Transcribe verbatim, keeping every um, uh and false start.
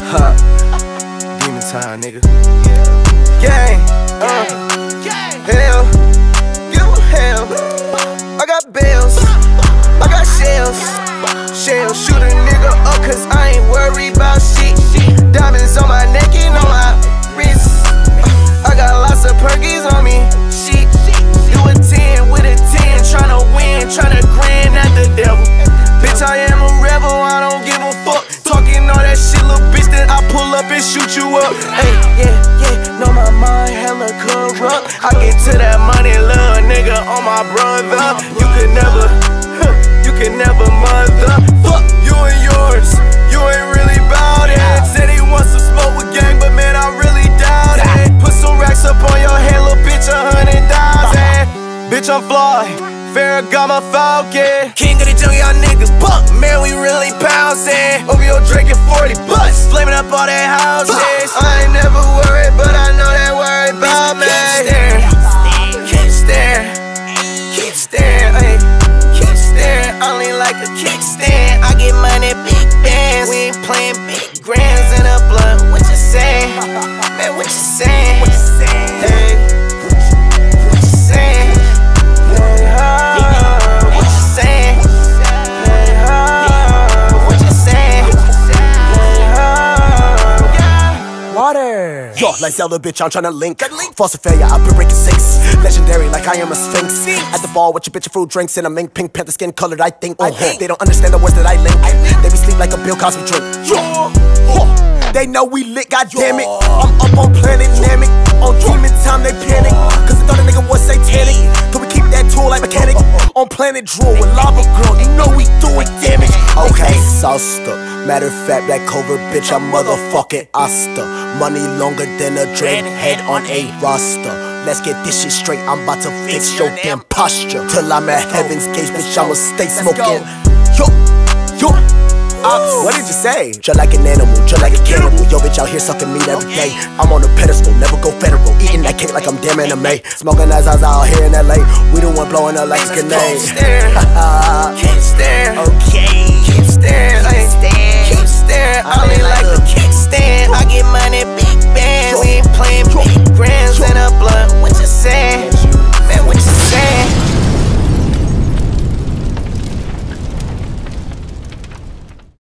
Huh. Demon time, nigga. Gang. Uh. Hell. Give 'em hell. I got bells. I got shells. Shells. Shoot a nigga up cause I ain't worried about shit. Diamonds on my neck and on my wrist. I got lots of perkies on me. Shit. Do a ten with a ten. Tryna win. Tryna grin at the devil. Bitch, I am a rebel. I don't give a fuck. Talking all that shit, little bitch, then I pull up and shoot you up. Hey, yeah, yeah. Know my mind hella corrupt. I get to that money, little nigga, on my brother. You could never, huh, you could never mother. Fuck you and yours. You ain't really bout it. Said he wants to smoke with gang, but man, I really doubt it. Put some racks up on your head, little bitch, a hundred thousand. Bitch, I'm fly. Ferragamo Falcon. King of the jungle, y'all niggas buck. Man, we really bouncing. O B O drinking forty bucks. Flaming up all that houses. I ain't never worried, but I know that worry about me. Keep staring. Keep staring. Keep staring. Keep staring. Only like a kickstand. I get money, big bands. We ain't playing big grands in a blunt. What you saying? Man, what you saying? What you saying? Hey. What you saying? Yo, like Zelda, bitch, I'm tryna link. False failure, I've been breaking six. Legendary, like I am a sphinx. At the ball with your bitch, fruit drinks, and a mink, pink panther skin colored, I think. Oh, they don't understand the words that I link. They be sleep like a Bill Cosby drink. They know we lit, goddammit. I'm up on Planet Namek. On demon time, they panic. Cause they thought a nigga was satanic. Could we keep that tool like mechanic? On Planet Drool with lava girl, you know we doing damage. Okay, sauced up. Matter of fact, that covert bitch, I'm motherfucking Asta. Money longer than a dreadhead on a roster. Let's get this shit straight, I'm about to fix your damn posture. Till I'm at heaven's gates, bitch, I'ma stay smoking. Yo, yo, ops, what did you say? Just like an animal, just like a cannibal. Yo, bitch out here sucking meat every day. I'm on a pedestal, never go federal. Eating that cake like I'm damn anime. Smoking as I was out here in L A. We the one blowing up like a grenade. Keep staring, keep staring, okay. Keep staring, keep staring, keep staring. I